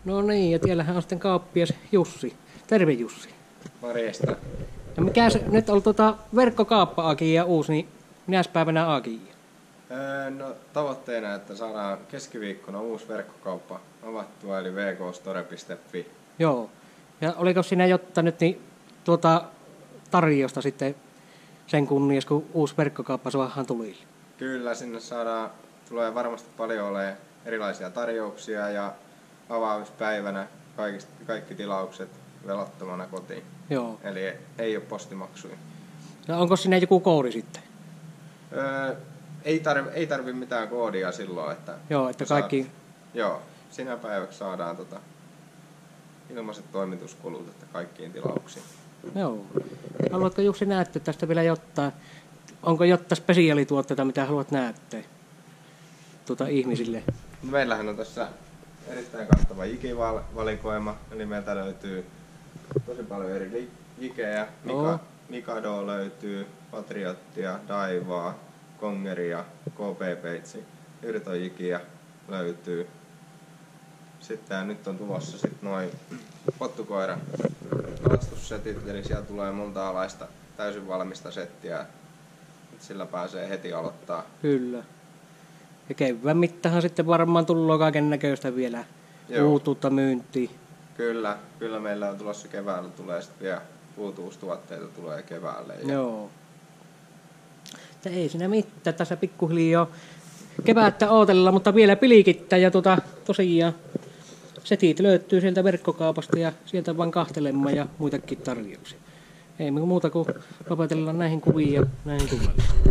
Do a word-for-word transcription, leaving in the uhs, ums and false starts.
No niin, ja tiellähän on sitten kauppias Jussi. Terve Jussi. Morjesta. Ja mikä se nyt on tuota verkkokauppa Akia uusi, niin minäs päivänä Akia? Öö, no, tavoitteena, että saadaan keskiviikkona uusi verkkokauppa avattua, eli v k store piste f i. Joo. Ja oliko sinä jotta nyt niin, tuota tarjosta sitten sen kunnias, kun uusi verkkokauppa suohan tuli? Kyllä, sinne saadaan, tulee varmasti paljon olemaan erilaisia tarjouksia ja avaamispäivänä kaikista, kaikki tilaukset velattomana kotiin. Joo. Eli ei ole postimaksuja. Ja onko sinne joku koodi sitten? Öö, ei tarvi, ei tarvi mitään koodia silloin, että... Joo, että kaikki... Saat, joo, sinä päiväksi saadaan tota, ilmaiset toimituskulut että kaikkiin tilauksiin. Joo. Haluatko Jussi näyttää tästä vielä jotain? Onko jotain spesiaalituotteita, mitä haluat näyttää tuota ihmisille? Meillähän on tässä erittäin kattava jikivalikoima, eli meiltä löytyy tosi paljon eri jikejä. Mika, Mikado löytyy, Patriottia, Daivaa, Kongeria, K P-peitsi, irtojikiä löytyy. Sitten nyt on tulossa sit noin pottukoira kalastussetit, eli siellä tulee monta alaista täysin valmista settiä. Sillä pääsee heti aloittaa. Kyllä. Ja kevään mittahan sitten varmaan tullut kaiken näköistä vielä uutuutta myyntiin. Kyllä, kyllä meillä on tulossa keväällä, tulee sitten vielä uutuustuotteita tulee keväälle. Ja... Joo. Että ei siinä mitään, tässä pikkuhiljaa kevättä ootella, mutta vielä pilikittää ja tuota, tosiaan setit löytyy sieltä verkkokaupasta ja sieltä vaan kahtelemaan ja muitakin tarjouksia. Ei muuta kuin lopetellaan näihin kuviin ja näihin kuvaan.